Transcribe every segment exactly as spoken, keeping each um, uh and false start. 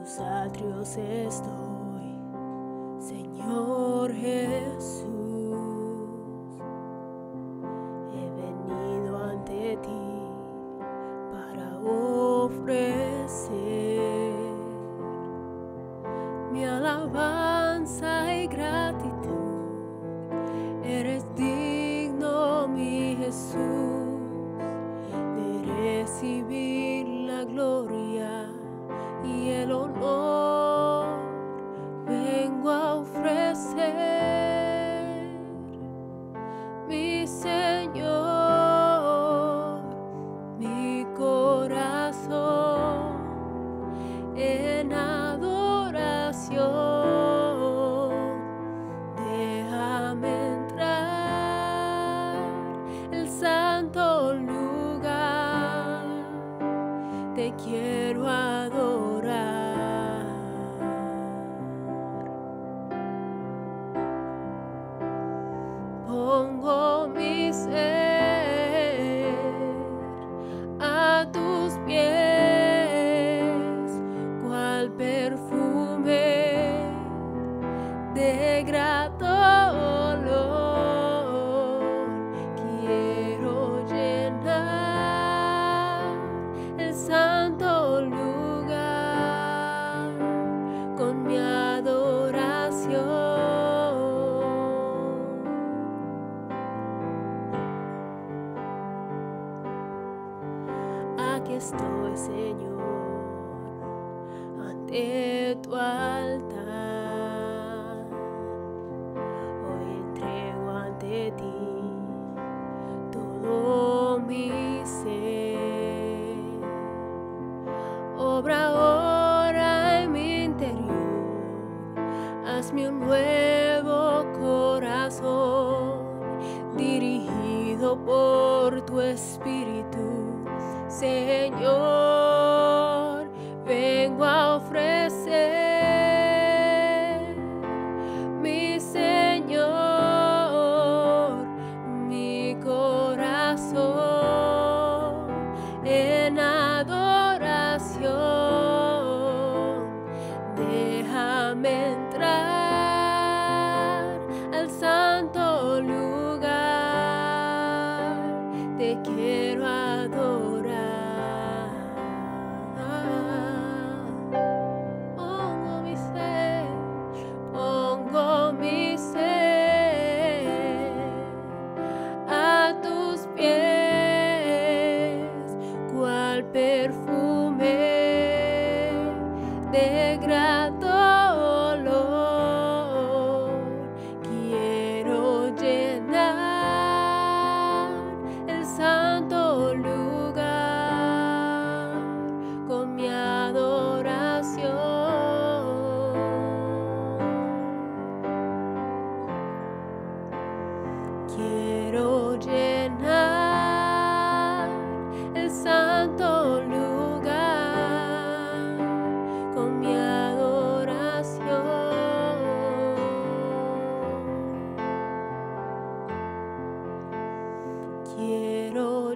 tus atrios estoy, Señor Jesús. He venido ante ti para ofrecer mi alabanza y gratitud. Eres digno, mi Jesús, de recibir la gloria y el honor. Vengo a ofrecer, mi Señor, mi corazón en adoración. Déjame entrar el santo lugar, te quiero adorar. Pongo mi ser a tus pies, cual perfume de grato olor. Quiero llenar el santo lugar con mi adoración. Aquí estoy, Señor, ante tu altar. Hoy entrego ante ti todo mi ser. Obra ahora en mi interior, hazme un nuevo corazón, dirigido por tu Espíritu. Señor, vengo a ofrecer, mi Señor, mi corazón en adoración. Déjame entrar al santo lugar, te quiero adorar. Pongo mi ser, pongo mi ser a tus pies, cual perfume de grato olor. Quiero llenar el santo lugar con mi adoración. Quiero llenar el santo lugar con mi adoración. Quiero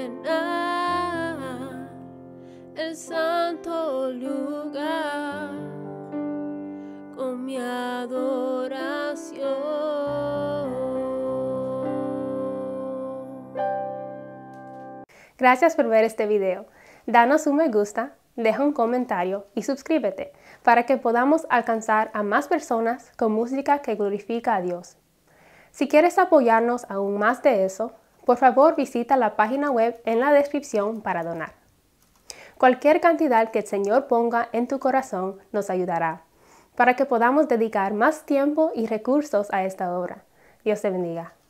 llenar el santo lugar con mi adoración. Gracias por ver este video. Danos un me gusta, deja un comentario y suscríbete para que podamos alcanzar a más personas con música que glorifica a Dios. Si quieres apoyarnos aún más de eso, por favor visita la página web en la descripción para donar. Cualquier cantidad que el Señor ponga en tu corazón nos ayudará para que podamos dedicar más tiempo y recursos a esta obra. Dios te bendiga.